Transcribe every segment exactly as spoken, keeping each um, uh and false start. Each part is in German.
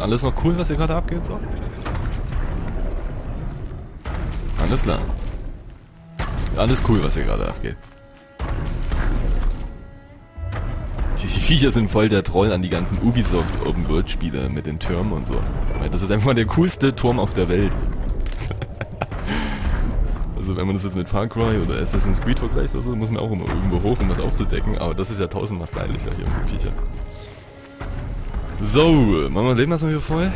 alles noch cool, was hier gerade abgeht, so? Alles klar. Alles cool, was hier gerade abgeht. Die Viecher sind voll der Troll an die ganzen Ubisoft Open World Spiele mit den Türmen und so. Weil das ist einfach mal der coolste Turm auf der Welt. Also wenn man das jetzt mit Far Cry oder Assassin's Creed vergleicht oder so, muss man auch immer irgendwo hoch, um das aufzudecken. Aber das ist ja tausendmal stylischer hier mit den Viecher. So, machen wir Leben erstmal wieder voll.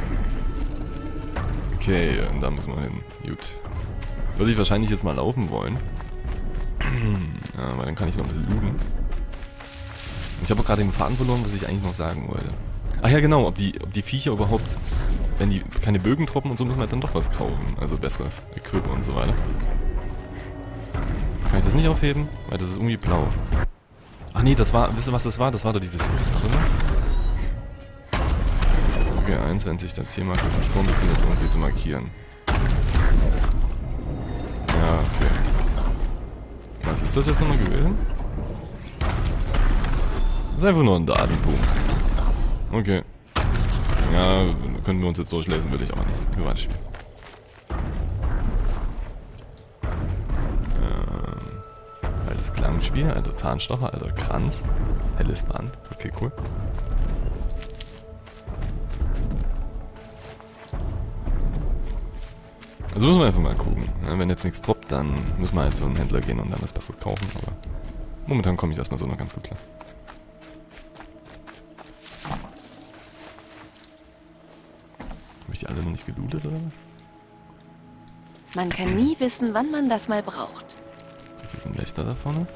Okay, und da müssen wir hin. Gut. Würde ich wahrscheinlich jetzt mal laufen wollen. Ja, aber dann kann ich noch ein bisschen looten. Ich habe gerade den Faden verloren, was ich eigentlich noch sagen wollte. Ach ja, genau, ob die, ob die Viecher überhaupt, wenn die keine Bögen droppen und so, müssen wir dann doch was kaufen. Also besseres Equip und so weiter. Kann ich das nicht aufheben? Weil das ist irgendwie blau. Ach nee, das war, wisst ihr was das war? Das war doch dieses... Warte mal. Okay, eins, wenn sich der Zielmarker im Sprung befindet, um sie zu markieren. Ja, okay. Was ist das jetzt nochmal gewesen? Das ist einfach nur ein Datenpunkt. Okay. Ja, können wir uns jetzt durchlesen, will ich aber nicht. Wir weiter spielen. Ähm, altes Klangspiel, alter Zahnstocher, alter Kranz, helles Band. Okay, cool. Also müssen wir einfach mal gucken. Ja, wenn jetzt nichts droppt, dann müssen wir halt zu einem Händler gehen und dann was Besseres kaufen. Aber momentan komme ich erstmal so noch ganz gut klar. Habe ich die alle noch nicht gelootet oder was? Man kann nie wissen, wann man das mal braucht. Ist das ein Wächter da vorne?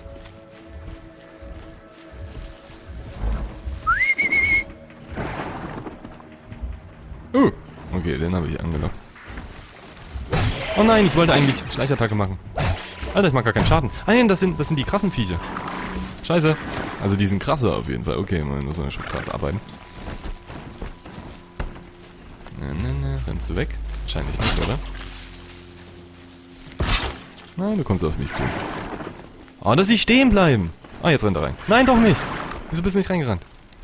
Uh, okay, den habe ich angelockt. Oh nein, ich wollte eigentlich Schleichattacke machen. Alter, ich mag gar keinen Schaden. Ah nein, das sind, das sind die krassen Viecher. Scheiße. Also die sind krasser auf jeden Fall. Okay, man muss man schon gerade arbeiten. Ne, ne, ne. Rennst du weg? Wahrscheinlich nicht, oder? Nein, du kommst auf mich zu. Oh, dass sie stehen bleiben. Ah, jetzt rennt er rein. Nein, doch nicht. Wieso bist du nicht reingerannt?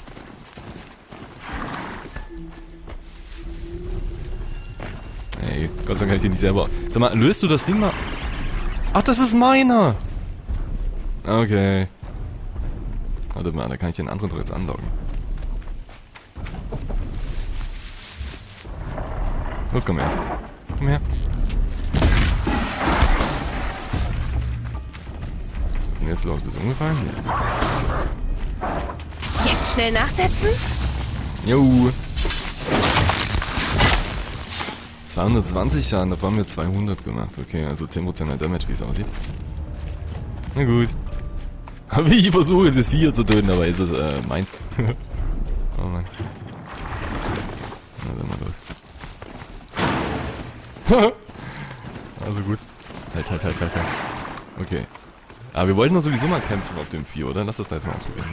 Ey, Gott sei Dank kann ich den nicht selber... Sag mal, löst du das Ding mal... Ach, das ist meiner! Okay. Warte mal, da kann ich den anderen doch jetzt anlocken. Los, komm her. Komm her. Was ist denn jetzt los? Bist du umgefallen? Ja. Jetzt schnell nachsetzen? Jo. zweihundertzwanzig Schaden, davon haben wir zweihundert gemacht. Okay, also zehn Prozent mehr Damage, wie es aussieht. Na gut. Aber ich versuche das Vieh zu töten, aber ist es äh, meins. Oh Mann. Na, dann mal los. Also gut. Halt, halt, halt, halt, halt. Okay. Aber wir wollten doch sowieso mal kämpfen auf dem Vieh, oder? Lass das da jetzt mal ausprobieren.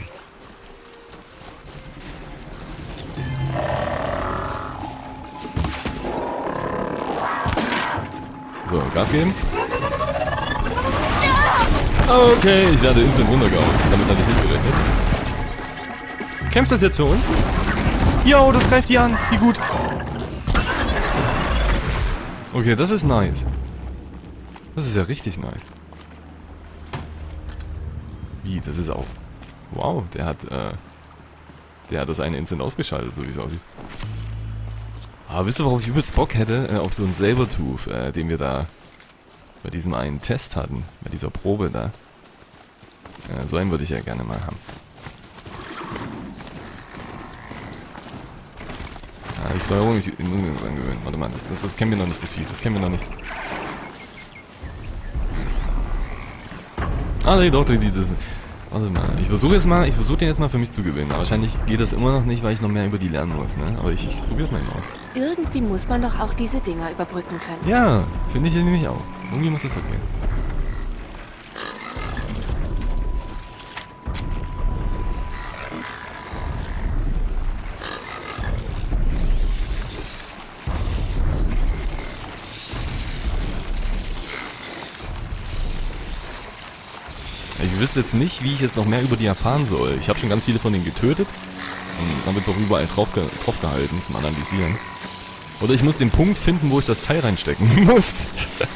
So, Gas geben. Okay, ich werde instant runtergehauen. Damit hatte ich nicht gerechnet. Kämpft das jetzt für uns? Yo, das greift die an. Wie gut. Okay, das ist nice. Das ist ja richtig nice. Wie, das ist auch... Wow, der hat, äh... Der hat das eine instant ausgeschaltet, so wie es aussieht. Aber wisst ihr, worauf ich übelst Bock hätte? Äh, auf so einen Sabertooth, äh, den wir da bei diesem einen Test hatten. Bei dieser Probe da. Äh, so einen würde ich ja gerne mal haben. Ja, die Steuerung, ich, ich muss mir das angewöhnen. Warte mal, das, das, das kennen wir noch nicht, das Vieh. Das kennen wir noch nicht. Ah, nee, doch, die, die, das... Warte mal, ich versuche jetzt mal, ich versuche den jetzt mal für mich zu gewinnen. Aber wahrscheinlich geht das immer noch nicht, weil ich noch mehr über die lernen muss, ne? Aber ich, ich probiere es mal eben aus. Irgendwie muss man doch auch diese Dinger überbrücken können. Ja, finde ich nämlich auch. Irgendwie muss das okay. Ich wüsste jetzt nicht, wie ich jetzt noch mehr über die erfahren soll. Ich habe schon ganz viele von denen getötet. Und dann wird es auch überall drauf, ge drauf gehalten zum Analysieren. Oder ich muss den Punkt finden, wo ich das Teil reinstecken muss.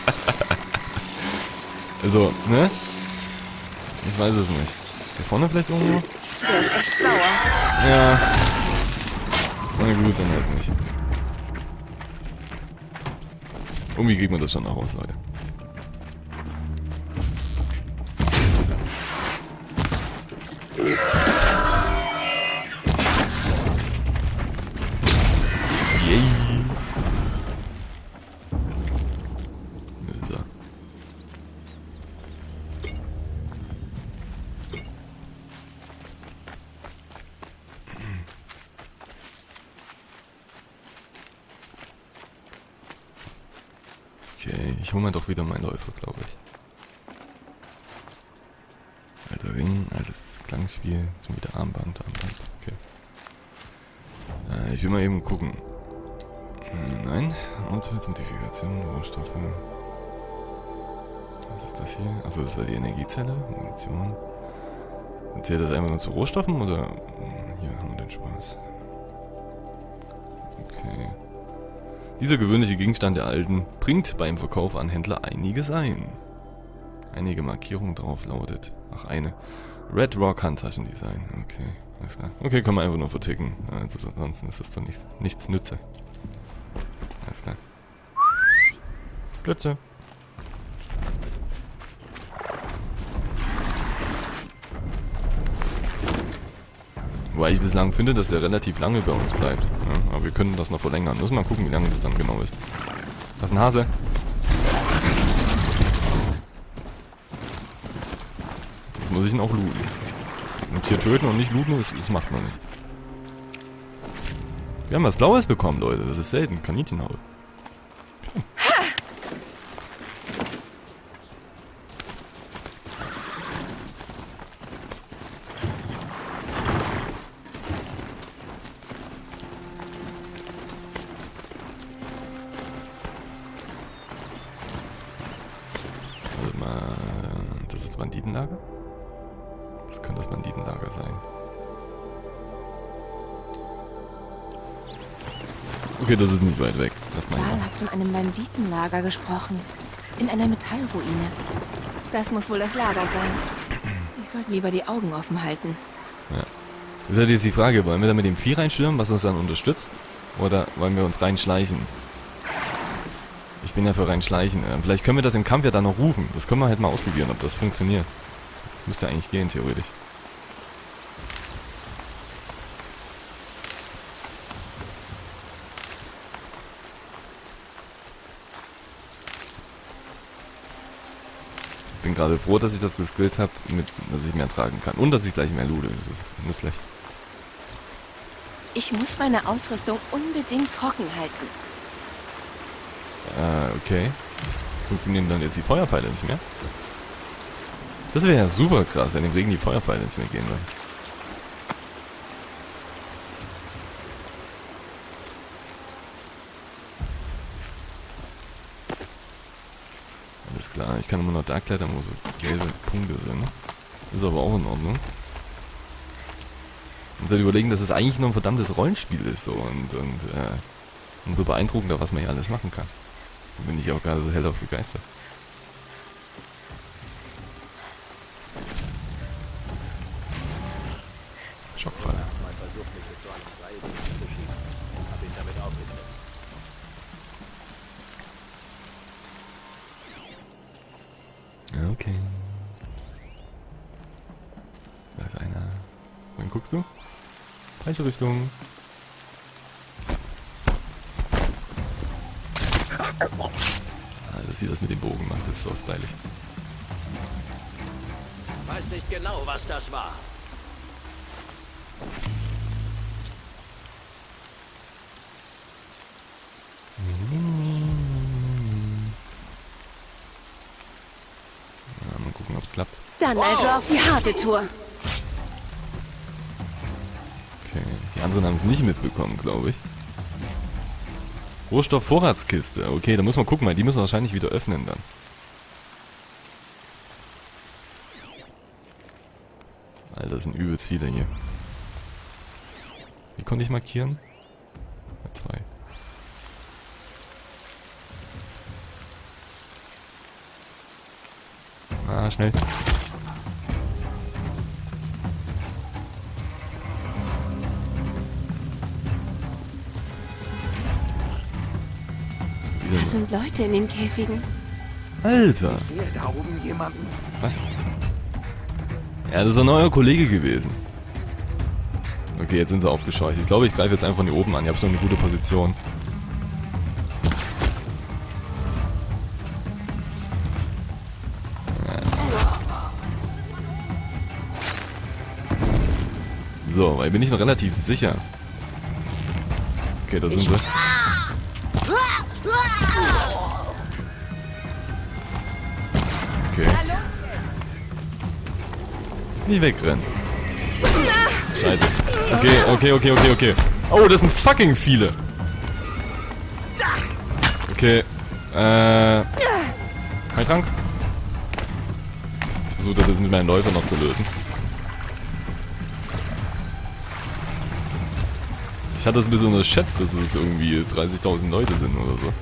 Also, ne? Ich weiß es nicht. Hier vorne vielleicht irgendwo? Der ist echt sauer. Ja. Na gut, dann halt nicht. Irgendwie kriegt man das schon noch raus, Leute. Yay. So. Okay, ich hole mir doch wieder meinen Läufer, glaube ich. Alter Ring, altes Klangspiel, schon wieder Armband, Armband, okay. Äh, ich will mal eben gucken. Hm, nein, Outfits, Modifikation, Rohstoffe. Was ist das hier? Achso, das war die Energiezelle, Munition. Zählt das einfach nur zu Rohstoffen oder? Hier haben wir den Spaß. Okay. Dieser gewöhnliche Gegenstand der Alten bringt beim Verkauf an Händler einiges ein. Einige Markierung drauf lautet. Ach, eine. Red Rock Handtaschendesign. Okay, alles klar. Okay, kann man einfach nur verticken. Also ansonsten ist das doch nichts, nichts nütze. Alles klar. Blitze. Wobei ich bislang finde, dass der relativ lange bei uns bleibt. Ja, aber wir können das noch verlängern. Müssen wir mal gucken, wie lange das dann genau ist. Das ist ein Hase. Jetzt muss ich ihn auch looten. Und hier töten und nicht looten, das, das macht man nicht. Wir haben was Blaues bekommen, Leute. Das ist selten. Kaninchenhaut. Also mal, das ist Banditenlager? Das könnte das Banditenlager sein. Okay, das ist nicht weit weg. Das meine ich. Karl hat von einem Banditenlager gesprochen. In einer Metallruine. Das muss wohl das Lager sein. Ich sollte lieber die Augen offen halten. Ja. Das ist halt jetzt die Frage, wollen wir da mit dem Vieh reinstürmen, was uns dann unterstützt? Oder wollen wir uns reinschleichen? Ich bin ja für reinschleichen. Vielleicht können wir das im Kampf ja dann noch rufen. Das können wir halt mal ausprobieren, ob das funktioniert. Müsste eigentlich gehen, theoretisch. Ich bin gerade froh, dass ich das geskillt habe, mit, dass ich mehr tragen kann. Und dass ich gleich mehr loote. Das ist nützlich. Ich muss meine Ausrüstung unbedingt trocken halten. Äh, okay. Funktionieren dann jetzt die Feuerpfeile nicht mehr? Das wäre ja super krass, wenn im Regen die Feuerpfeile nicht mehr gehen würden. Alles klar, ich kann immer noch da klettern, wo so gelbe Punkte sind. Ist aber auch in Ordnung. Man sollte überlegen, dass es eigentlich nur ein verdammtes Rollenspiel ist so und, und äh, umso beeindruckender, was man hier alles machen kann. Da bin ich auch gerade so hellauf begeistert. Schockfalle. Okay. Da ist einer. Wohin guckst du? Falsche Richtung. Ah, dass sie das mit dem Bogen macht, das ist so stylisch. Weiß nicht genau, was das war. Ja, mal gucken, ob es klappt. Dann also auf die harte Tour. Okay, die anderen haben es nicht mitbekommen, glaube ich. Rohstoff-Vorratskiste. Okay, da muss man gucken, weil die müssen wir wahrscheinlich wieder öffnen dann. Alter, das sind übelst viele hier. Wie konnte ich markieren? Zwei. Ah, schnell. Da sind Leute in den Käfigen. Alter! Ich sehe da oben jemanden. Was? Ja, das war ein neuer Kollege gewesen. Okay, jetzt sind sie aufgescheucht. Ich glaube, ich greife jetzt einfach von hier oben an. Ich habe schon eine gute Position. So, weil bin ich noch relativ sicher. Okay, da sind sie. Okay. Nicht wegrennen. Scheiße. Okay, okay, okay, okay, okay. Oh, das sind fucking viele. Okay. Äh. Heiltrank? Ich versuche das jetzt mit meinen Läufern noch zu lösen. Ich hatte das ein bisschen unterschätzt, dass es irgendwie dreißigtausend Leute sind oder so.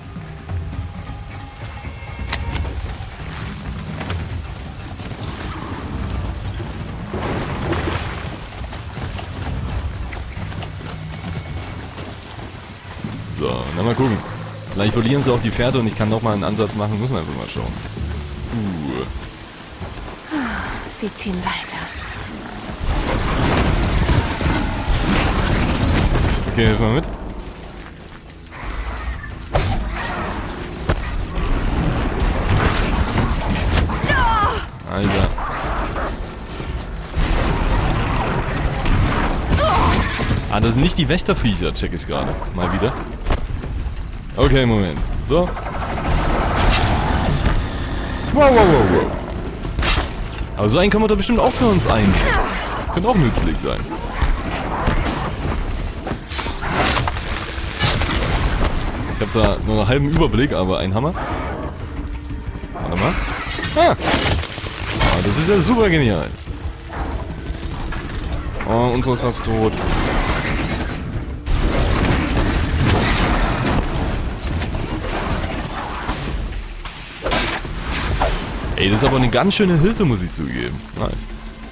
So, na mal gucken. Vielleicht verlieren sie auch die Pferde und ich kann nochmal einen Ansatz machen. Muss man einfach mal schauen. Uh. Sie ziehen weiter. Okay, hilf mal mit. Alter. Ah, das sind nicht die Wächterviecher, check ich gerade. Mal wieder. Okay, Moment. So. Wow, wow, wow, wow. Aber so einen können wir doch bestimmt auch für uns ein. Könnte auch nützlich sein. Ich habe zwar nur einen halben Überblick, aber ein Hammer. Warte mal. Ah. Oh, das ist ja super genial. Oh, unsere ist fast tot. Ey, das ist aber eine ganz schöne Hilfe, muss ich zugeben. Nice.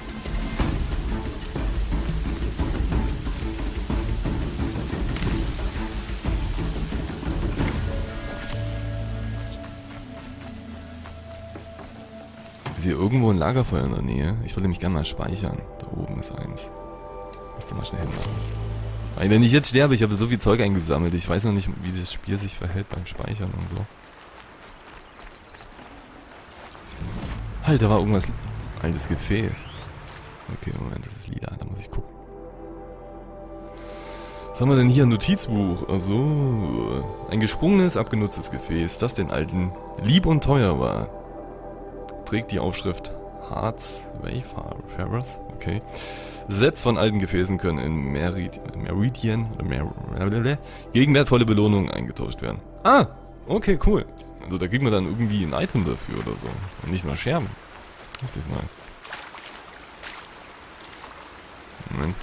Ist hier irgendwo ein Lagerfeuer in der Nähe? Ich wollte nämlich gerne mal speichern. Da oben ist eins. Ich da mal schnell hin. Weil wenn ich jetzt sterbe, ich habe so viel Zeug eingesammelt. Ich weiß noch nicht, wie das Spiel sich verhält beim Speichern und so. Halt, da war irgendwas. Altes Gefäß. Okay, Moment, das ist lila, da muss ich gucken. Was haben wir denn hier? Ein Notizbuch. Also, ein gesprungenes, abgenutztes Gefäß, das den Alten lieb und teuer war. Trägt die Aufschrift Hearts Wayfarers. Okay. Sets von alten Gefäßen können in Merid Meridian oder Mer gegen wertvolle Belohnungen eingetauscht werden. Ah, okay, cool. Also da kriegt man dann irgendwie ein Item dafür oder so. Und nicht mal Scherben. Richtig nice. Moment.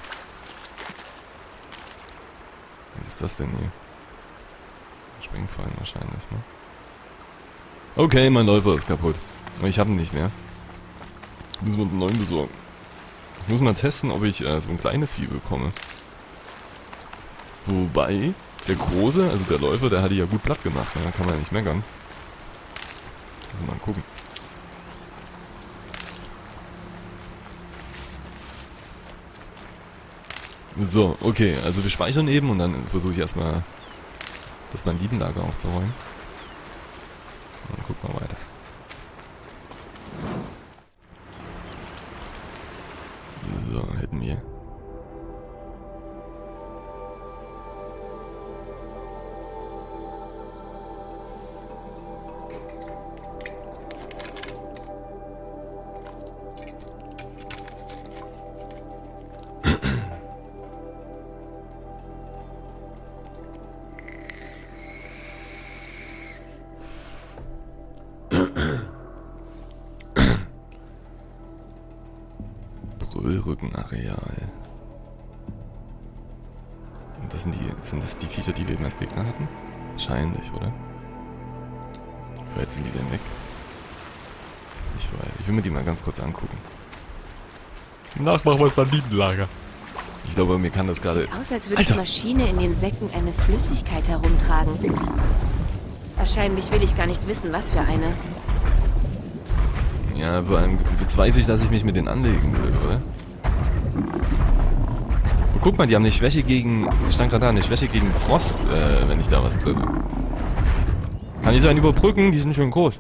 Was ist das denn hier? Springfallen wahrscheinlich, ne? Okay, mein Läufer ist kaputt. Aber ich habe ihn nicht mehr. Müssen wir uns einen neuen besorgen. Ich muss mal testen, ob ich äh, so ein kleines Vieh bekomme. Wobei, der Große, also der Läufer, der hatte ja gut platt gemacht. Ne? Da kann man ja nicht meckern. Mal gucken. So, okay, also wir speichern eben und dann versuche ich erstmal das Banditenlager aufzuräumen. Und dann gucken wir weiter. So, hätten wir. Brüllrückenareal. sind die, sind das die Viecher, die wir eben als Gegner hatten? Wahrscheinlich, oder? Wie weit sind die denn weg? Ich weiß, ich will mir die mal ganz kurz angucken. Nachmachen wir das Banditenlager. Ich glaube, mir kann das gerade... Sieht aus, als würde die Maschine in den Säcken eine Flüssigkeit herumtragen. Wahrscheinlich will ich gar nicht wissen, was für eine. Ja, vor allem bezweifle ich, dass ich mich mit denen anlegen will, oder? Oh, guck mal, die haben eine Schwäche gegen... stand gerade da, eine Schwäche gegen Frost, äh, wenn ich da was treffe. Kann ich so einen überbrücken? Die sind schön groß.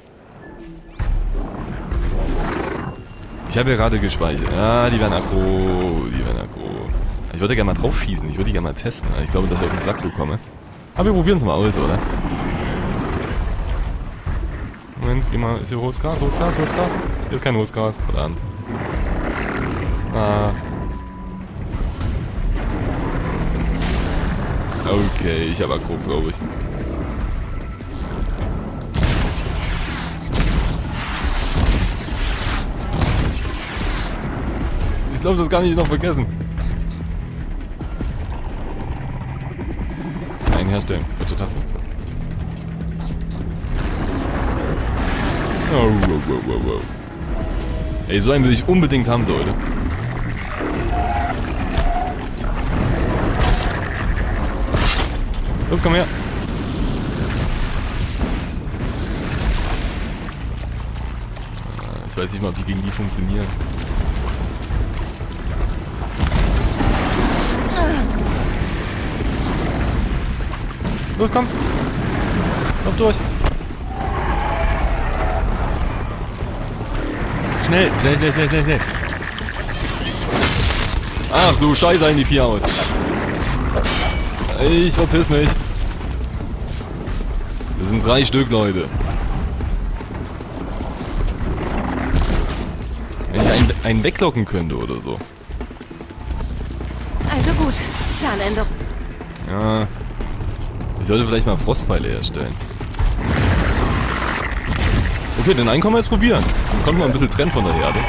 Ich habe ja gerade gespeichert. Ja, die werden aggro. Die werden aggro. Ich würde gerne mal drauf schießen. Ich würde die gerne mal testen. Ich glaube, dass ich auf den Sack bekomme. Aber wir probieren es mal aus, oder? Moment, geh mal. Ist hier hohes Gras? Hohes Gras? Hohes Gras? Hier ist kein hohes Gras. Verdammt. Ah. Okay, ich habe aggro, glaube ich. Ich glaube, das kann ich noch vergessen. Nein, herstellen. Falsche Taste. Oh, wow, wow, wow, wow. Ey, so einen will ich unbedingt haben, Leute. Los, komm her. Ich weiß nicht mal, ob die gegen die funktionieren. Los, komm! Lauf durch! Schnell, schnell, schnell, schnell, schnell, schnell! Ach du Scheiße, in die vier aus! Ich verpiss mich! Das sind drei Stück, Leute! Wenn ich einen, einen weglocken könnte oder so. Also gut, Planänderung. Ja. Ich sollte vielleicht mal Frostpfeile herstellen. Okay, den einen können wir jetzt probieren. Den konnten wir ein bisschen trennen von der Herde.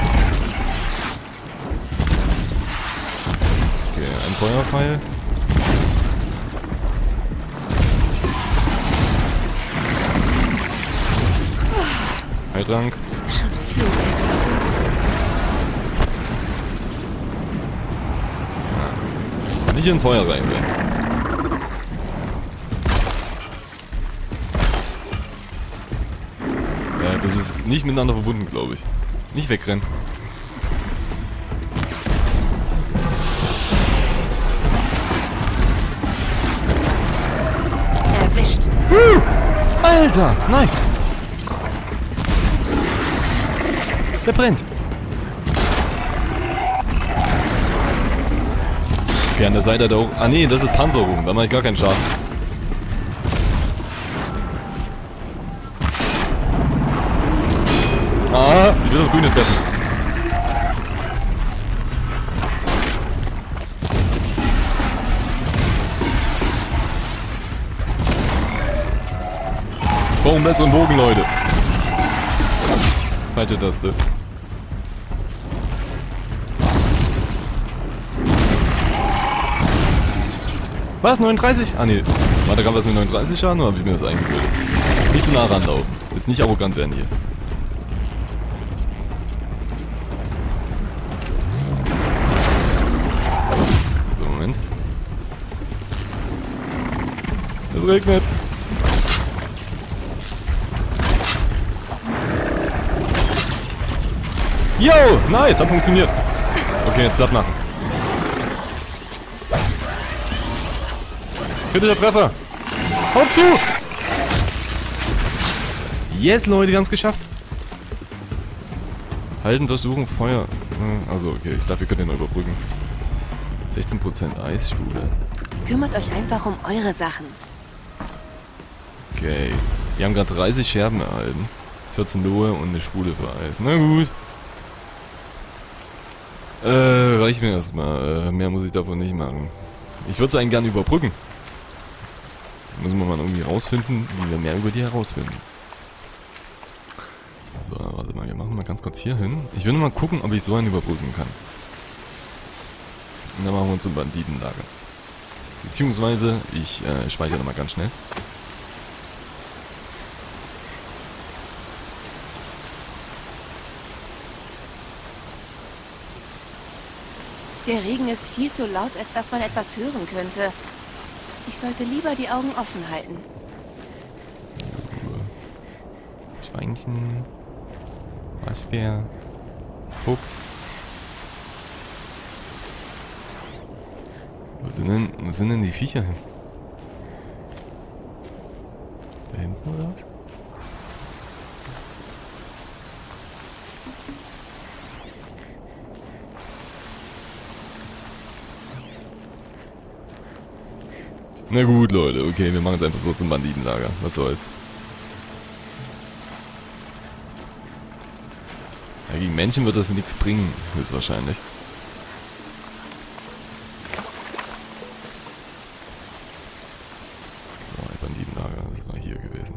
Okay, ein Feuerpfeil. Heiltrank. Schon viel besser. Ja. Nicht ins Feuer rein, ey. Das ist nicht miteinander verbunden, glaube ich. Nicht wegrennen. Erwischt. Uh, Alter, nice. Der brennt. Okay, an der Seite hat er auch... Ah nee, das ist Panzerung. Da mache ich gar keinen Schaden. Ah, ich will das Grüne treffen. Ich brauche einen besseren Bogen, Leute. Falsche Taste. Was? neununddreißig? Ah ne. Warte, kam das mit neununddreißig Schaden oder habe ich mir das eingebildet? Nicht zu nah ranlaufen. Jetzt nicht arrogant werden hier. So, Moment. Es regnet. Yo, nice, hat funktioniert. Okay, jetzt platt machen. Kritischer Treffer. Haut zu! Yes, Leute, wir haben es geschafft. Halten, durchsuchen, Feuer. Also, okay, ich dachte, wir können den noch überbrücken. sechzehn Prozent Eisschule. Kümmert euch einfach um eure Sachen. Okay. Wir haben gerade dreißig Scherben erhalten. vierzehn Lohe und eine Spule für Eis. Na gut. Äh, reicht mir erstmal. Äh, mehr muss ich davon nicht machen. Ich würde so einen gerne überbrücken. Müssen wir mal irgendwie rausfinden, wie wir mehr über die herausfinden. So, warte mal, wir machen mal ganz kurz hier hin. Ich will nur mal gucken, ob ich so einen überbrücken kann. Und dann machen wir uns zum Banditenlager. Beziehungsweise, ich äh, speichere nochmal ganz schnell. Der Regen ist viel zu laut, als dass man etwas hören könnte. Ich sollte lieber die Augen offen halten. Schweinchen. Waschbär. Fuchs. Wo sind denn, wo sind denn die Viecher hin? Da hinten oder was? Na gut, Leute, okay, wir machen es einfach so zum Banditenlager. Was soll's. Ja, gegen Menschen wird das nichts bringen, höchstwahrscheinlich. So, ein Banditenlager, das war hier gewesen.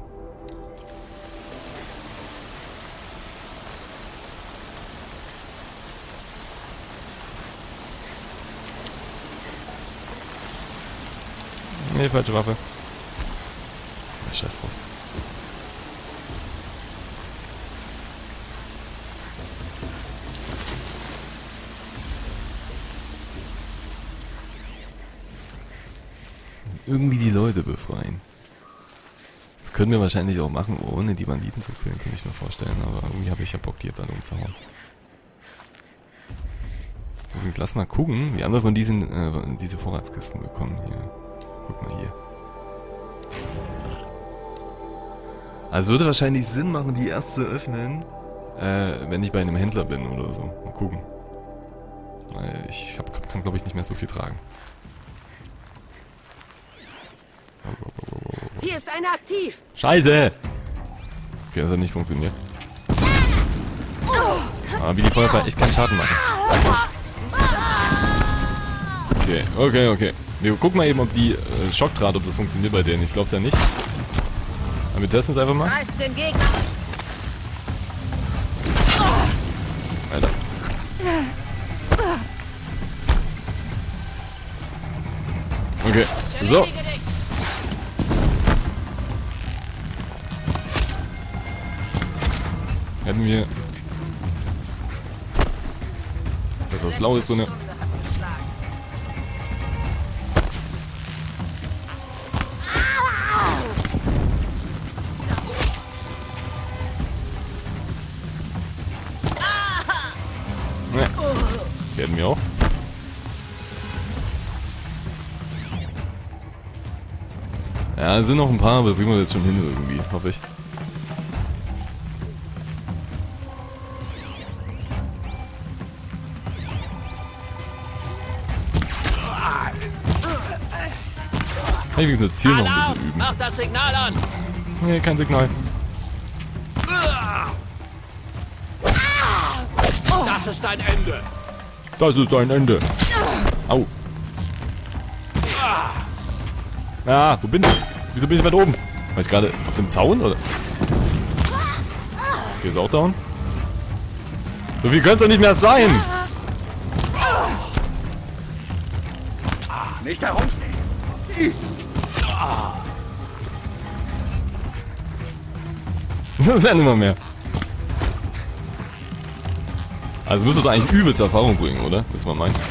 Nee, falsche Waffe. Ja, scheiß drauf. Irgendwie die Leute befreien. Das können wir wahrscheinlich auch machen, ohne die Banditen zu killen, kann ich mir vorstellen. Aber irgendwie habe ich ja Bock, die jetzt alle umzuhauen. Übrigens, lass mal gucken. Wir haben doch von diesen äh, diese Vorratskisten bekommen hier. Guck mal hier. Also würde wahrscheinlich Sinn machen, die erst zu öffnen, äh, wenn ich bei einem Händler bin oder so. Mal gucken. Weil ich hab, kann, glaube ich, nicht mehr so viel tragen. Hier ist einer aktiv. Scheiße! Okay, das hat nicht funktioniert. Aber wie die Feuerwehr echt keinen Schaden machen. Okay, okay, okay. Wir gucken mal eben, ob die äh, Schockdraht, ob das funktioniert bei denen. Ich glaube es ja nicht. Aber wir testen es einfach mal. Den Gegner. Alter. Okay, so. Hätten wir... Das was blau ist, so eine... Ne. Werden wir auch. Ja, es sind noch ein paar, aber das kriegen wir jetzt schon hin irgendwie, hoffe ich. Kann ich das Ziel noch ein bisschen üben. Mach das Signal an! Nee, kein Signal. Das ist dein Ende! Das ist dein Ende. Au. Ah, wo bin ich? Wieso bin ich weit oben? War ich gerade auf dem Zaun, oder? Okay, ist auch down. So viel könnte es doch nicht mehr sein. Nicht herumstehen! Das werden immer mehr. Also müsste doch eigentlich übelst Erfahrung bringen, oder? Müssen wir meinen.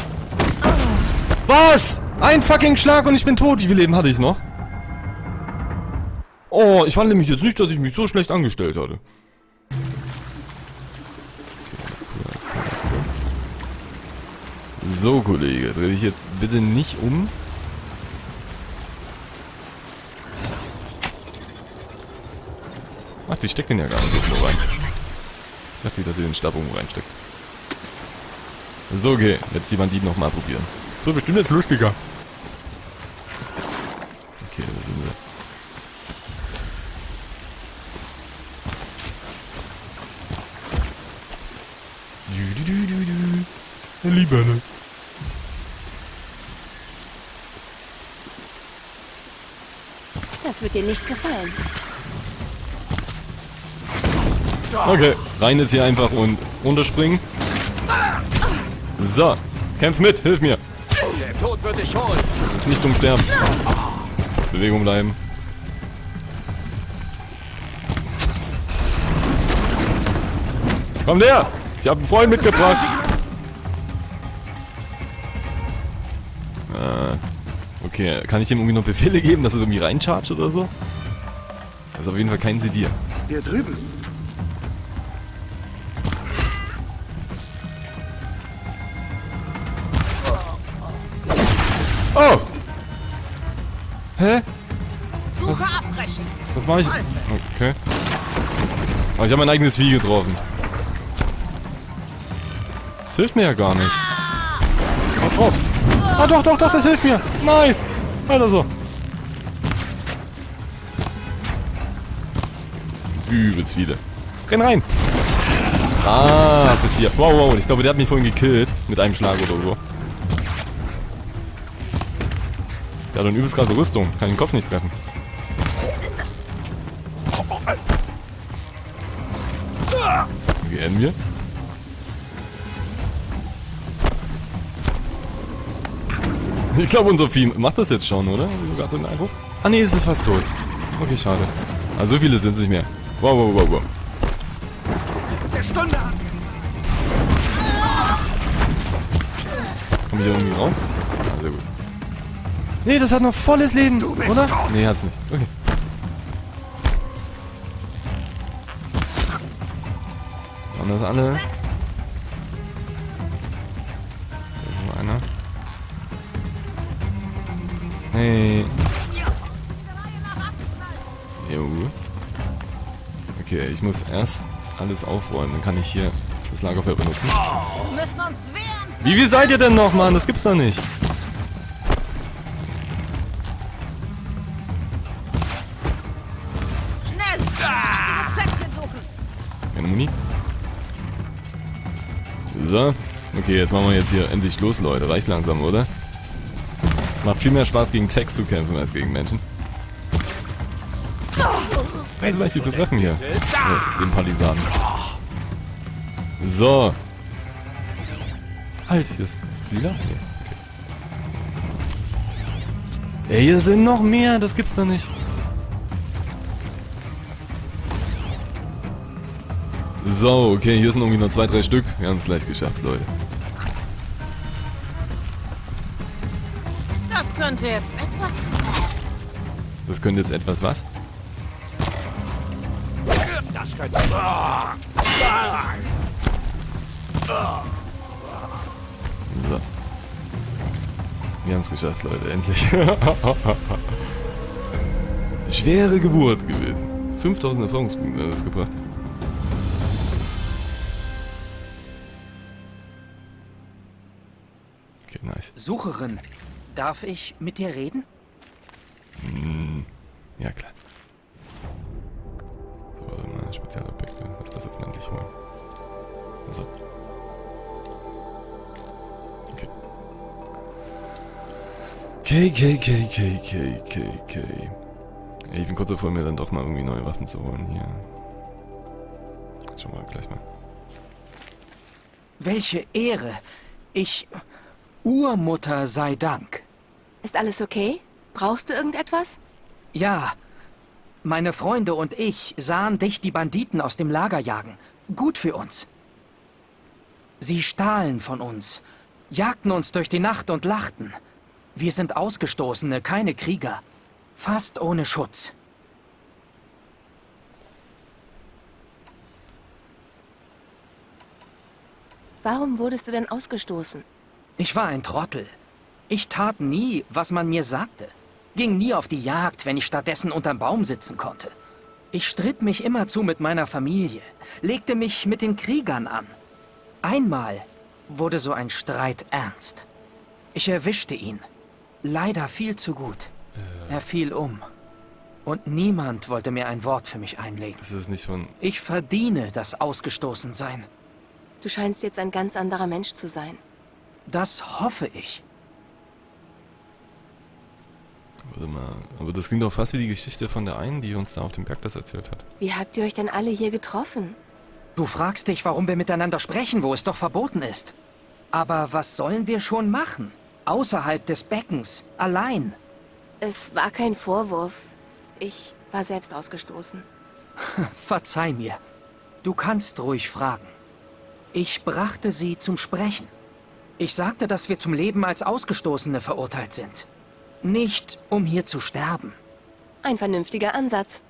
Was? Ein fucking Schlag und ich bin tot. Wie viel Leben hatte ich noch? Oh, ich fand nämlich jetzt nicht, dass ich mich so schlecht angestellt hatte. Okay, alles cool, alles cool, alles cool. So, Kollege, dreh dich jetzt bitte nicht um. Ach, die steckt den ja gar nicht irgendwo rein. Ich dachte, dass sie den Stab irgendwo reinsteckt. So, okay, jetzt die Banditen nochmal probieren. Das wird bestimmt jetzt lustiger. Okay, da sind wir. Du, du, du, du, du. Lieber, ne? Das wird dir nicht gefallen. Okay, rein jetzt hier einfach und runterspringen. So, kämpf mit, hilf mir. Tod wird dich holen. Nicht dumm sterben. Bewegung bleiben. Komm her! Ich habe einen Freund mitgebracht. Äh, okay, kann ich ihm irgendwie noch Befehle geben, dass er irgendwie reinchargt oder so? Das ist auf jeden Fall kein Sedier. Hier drüben. Oh! Hä? Suche abbrechen. Was mache ich? Okay. Aber ich habe mein eigenes Vieh getroffen. Das hilft mir ja gar nicht. Oh, drauf. Ah, doch, doch, doch, das hilft mir. Nice. Weiter so. Übelst viele. Renn rein. Ah, das Tier. Wow, wow, ich glaube, der hat mich vorhin gekillt. Mit einem Schlag oder so. Der hat eine übelst krasse Rüstung. Kann den Kopf nicht treffen. Wie enden wir? Ich glaube, unser Vieh macht das jetzt schon, oder? Sogar so einen Eindruck. Ah, nee, es ist fast tot. Okay, schade. Also so viele sind es nicht mehr. Wow, wow, wow, wow. Der Stunde an. Komm ich hier irgendwie raus? Ah, sehr gut. Nee, das hat noch volles Leben, oder? Nee, hat's nicht. Okay. Haben das alle? Da ist noch einer. Hey. Jo. Okay, ich muss erst alles aufräumen, dann kann ich hier das Lagerfeuer benutzen. Wir müssen uns wehren. Wie viel seid ihr denn noch, Mann? Das gibt's doch nicht. Schnell! Dieses Plätzchen suchen. Keine Muni. So. Okay, jetzt machen wir jetzt hier endlich Schluss, Leute. Reicht langsam, oder? Es macht viel mehr Spaß, gegen Techs zu kämpfen, als gegen Menschen. Hey, so leicht die zu treffen hier. So, den Palisaden. So. Halt, hier ist, ist lila? Nee, okay. Ey, hier sind noch mehr, das gibt's doch nicht. So, okay, hier sind irgendwie noch zwei, drei Stück. Wir haben es gleich geschafft, Leute. Das könnte jetzt etwas... Das könnte jetzt etwas was? Das könnte... Ah. Ah. So. Wir haben es geschafft, Leute, endlich. Schwere Geburt gewesen. fünftausend Erfahrungspunkte hat das gebracht. Okay, nice. Sucherin, darf ich mit dir reden? Hm, ja, klar. So, warte mal, Spezialobjekte. Lass das jetzt mal endlich holen. So. Okay. K, K, K, K, K, K, K. Ich bin kurz davor, mir dann doch mal irgendwie neue Waffen zu holen hier. Schon mal gleich mal. Welche Ehre! Ich... Urmutter sei Dank. Ist alles okay? Brauchst du irgendetwas? Ja, meine Freunde und ich sahen dich die Banditen aus dem Lager jagen. Gut für uns. Sie stahlen von uns, jagten uns durch die Nacht und lachten. Wir sind Ausgestoßene, keine Krieger. Fast ohne Schutz. Warum wurdest du denn ausgestoßen? Ich war ein Trottel. Ich tat nie, was man mir sagte. Ging nie auf die Jagd, wenn ich stattdessen unterm Baum sitzen konnte. Ich stritt mich immerzu mit meiner Familie, legte mich mit den Kriegern an. Einmal wurde so ein Streit ernst. Ich erwischte ihn. Leider viel zu gut. Er fiel um. Und niemand wollte mir ein Wort für mich einlegen. Ist es nicht von... Ich verdiene das Ausgestoßensein. Du scheinst jetzt ein ganz anderer Mensch zu sein. Das hoffe ich. Warte mal, aber das klingt doch fast wie die Geschichte von der einen, die uns da auf dem Berg das erzählt hat. Wie habt ihr euch denn alle hier getroffen? Du fragst dich, warum wir miteinander sprechen, wo es doch verboten ist. Aber was sollen wir schon machen? Außerhalb des Beckens. Allein. Es war kein Vorwurf. Ich war selbst ausgestoßen. Verzeih mir. Du kannst ruhig fragen. Ich brachte sie zum Sprechen. Ich sagte, dass wir zum Leben als Ausgestoßene verurteilt sind. Nicht, um hier zu sterben. Ein vernünftiger Ansatz.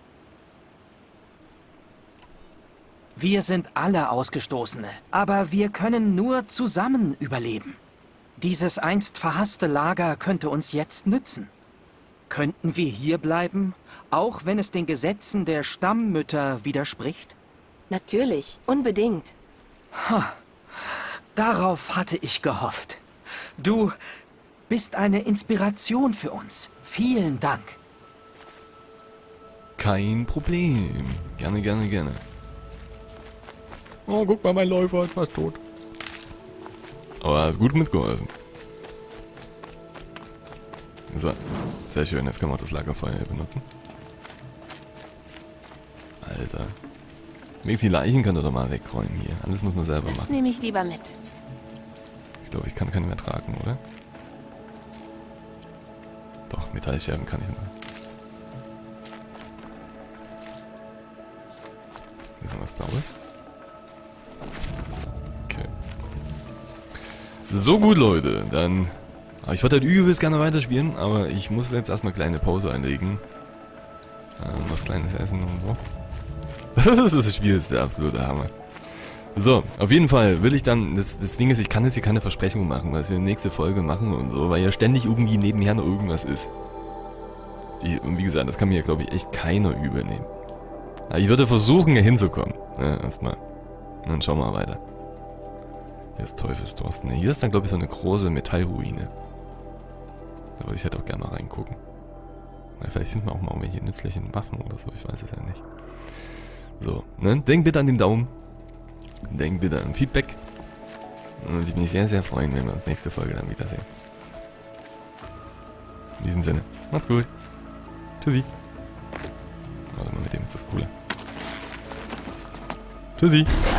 Wir sind alle Ausgestoßene, aber wir können nur zusammen überleben. Dieses einst verhasste Lager könnte uns jetzt nützen. Könnten wir hier bleiben, auch wenn es den Gesetzen der Stammmütter widerspricht? Natürlich, unbedingt. Ha, darauf hatte ich gehofft. Du bist eine Inspiration für uns. Vielen Dank. Kein Problem. Gerne, gerne, gerne. Oh, guck mal, mein Läufer ist fast tot. Aber hat gut mitgeholfen. So, sehr schön. Jetzt können wir auch das Lagerfeuer hier benutzen. Alter. Wenigstens die Leichen könnt ihr doch mal wegräumen hier. Alles muss man selber Das machen. nehme ich lieber mit. Ich glaube, ich kann keine mehr tragen, oder? Doch, Metallscherben kann ich noch. Hier ist noch was Blaues. Okay. So gut, Leute. Dann... Aber ich wollte halt übelst gerne weiterspielen, aber ich muss jetzt erstmal eine kleine Pause einlegen. Äh, was Kleines essen und so. Das Spiel ist der absolute Hammer. So, auf jeden Fall will ich dann, das, das Ding ist, ich kann jetzt hier keine Versprechungen machen, was wir in der nächsten Folge machen und so, weil ja ständig irgendwie nebenher noch irgendwas ist. Ich, und wie gesagt, das kann mir, glaube ich, echt keiner übernehmen. Aber ich würde versuchen, hier hinzukommen. Ja, erstmal. Und dann schauen wir mal weiter. Hier ist Teufelsdorsten. Hier ist dann, glaube ich, so eine große Metallruine. Da würde ich halt auch gerne mal reingucken. Weil vielleicht finden wir auch mal irgendwelche nützlichen Waffen oder so, ich weiß es ja nicht. So, ne? Denk bitte an den Daumen. Denk bitte an Feedback. Und ich würde mich sehr, sehr freuen, wenn wir uns nächste Folge dann wiedersehen. In diesem Sinne, macht's gut. Tschüssi. Warte mal, mit dem ist das Coole. Tschüssi.